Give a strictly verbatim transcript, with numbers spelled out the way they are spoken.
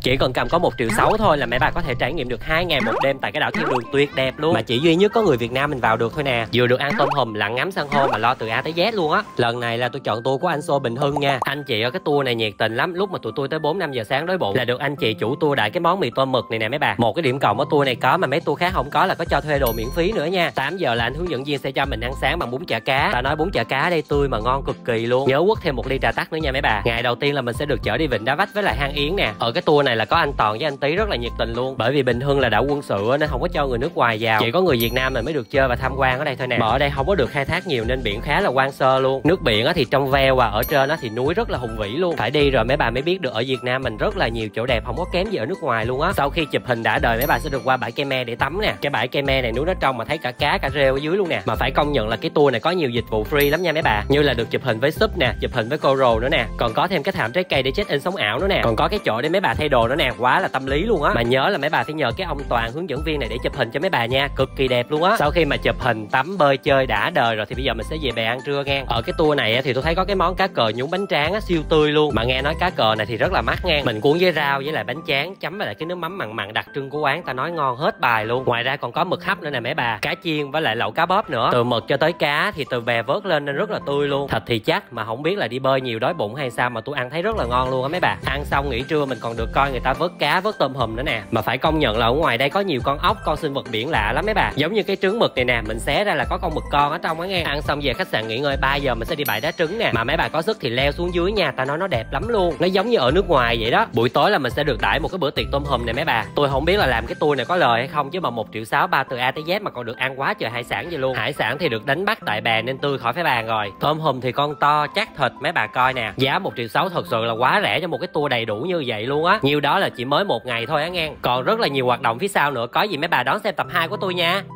Chỉ cần cầm có một triệu sáu thôi là mấy bà có thể trải nghiệm được hai ngày một đêm tại cái đảo Thiên Đường tuyệt đẹp luôn, mà chỉ duy nhất có người Việt Nam mình vào được thôi nè. Vừa được ăn tôm hùm, lặn ngắm san hô mà lo từ A tới Z luôn á. Lần này là tôi chọn tour của anh Xô Bình Hưng nha. Anh chị ở cái tour này nhiệt tình lắm. Lúc mà tụi tôi tới bốn năm giờ sáng đói bụng là được anh chị chủ tour đại cái món mì tôm mực này nè mấy bà. Một cái điểm cộng ở tour này có mà mấy tour khác không có là có cho thuê đồ miễn phí nữa nha. Tám giờ là anh hướng dẫn viên sẽ cho mình ăn sáng bằng bún chả cá. Ta nói bún chả cá đây tươi mà ngon cực kỳ luôn. Nhớ quất thêm một ly trà tắc nữa nha mấy bà. Ngày đầu tiên là mình sẽ được chở đi Vịnh Đá Vách với lại hang Yến nè. Ở cái tour này là có anh Toàn với anh Tý rất là nhiệt tình luôn. Bởi vì Bình Hưng là đảo quân sự nên không có cho người nước ngoài vào, chỉ có người Việt Nam mình mới được chơi và tham quan ở đây thôi nè. Mà ở đây không có được khai thác nhiều nên biển khá là hoang sơ luôn. Nước biển thì trong veo và ở trên thì núi rất là hùng vĩ luôn. Phải đi rồi mấy bà mới biết được ở Việt Nam mình rất là nhiều chỗ đẹp không có kém gì ở nước ngoài luôn á. Sau khi chụp hình đã đời mấy bà sẽ được qua bãi Ke Me để tắm nè. Cái bãi Ke Me này núi nó trong mà thấy cả cá cả rêu ở dưới luôn nè. Mà phải công nhận là cái tour này có nhiều dịch vụ free lắm nha mấy bà, như là được chụp hình với súp nè, chụp hình với coral nữa nè, còn có thêm cái thảm trái cây để check in sống ảo nữa nè, còn có cái chỗ để mấy bà thay đồ nữa nè, quá là tâm lý luôn á. Mà nhớ là mấy bà phải nhờ cái ông Toàn hướng dẫn viên này để chụp hình cho mấy bà nha, cực kỳ đẹp luôn á. Sau khi mà chụp hình tắm bơi chơi đã đời rồi thì bây giờ mình sẽ về bè ăn trưa nghe. Ở cái tour này thì tôi thấy có cái món cá cờ nhúng bánh tráng á, siêu tươi luôn, mà nghe nói cá cờ này thì rất là mắc nghe. Mình cuốn với rau với lại bánh tráng chấm với lại cái nước mắm mặn mặn đặc trưng của quán, ta nói ngon hết bài luôn. Ngoài ra còn có mực hấp nữa nè mấy bà, cá chiên với lại lẩu cá bóp nữa. Từ mực cho tới cá thì từ bè vớt lên nên rất là tươi luôn. Thịt thì chắc mà không biết là đi bơi nhiều đói bụng hay sao mà tôi ăn thấy rất là ngon luôn á mấy bà. Ăn xong nghỉ trưa mình còn được coi người ta vớt cá vớt tôm hùm nữa nè. Mà phải công nhận là ở ngoài đây có nhiều con ốc, con sinh vật biển lạ lắm mấy bà, giống như cái trứng mực này nè, mình xé ra là có con mực con ở trong á nghe. Ăn xong về khách sạn nghỉ ngơi, ba giờ mình sẽ đi bãi đá trứng nè. Mà mấy bà có sức thì leo xuống dưới nha, ta nói nó đẹp lắm luôn, nó giống như ở nước ngoài vậy đó. Buổi tối là mình sẽ được đãi một cái bữa tiệc tôm hùm này mấy bà. Tôi không biết là làm cái tour này có lời hay không chứ mà một triệu sáu ba từ A tới Z mà còn được ăn quá trời hải sản vậy luôn. Hải sản thì được đánh bắt tại bè nên tươi khỏi phải bàn rồi. Tôm hùm thì con to chắc thịt mấy bà coi nè. Giá một triệu sáu thật sự là quá rẻ cho một cái tour đầy đủ như vậy luôn á. Nhiêu đó là chỉ mới một ngày thôi á nghe. Còn rất là nhiều hoạt động phía sau nữa, có gì mấy bà đón xem tập hai của tôi nha.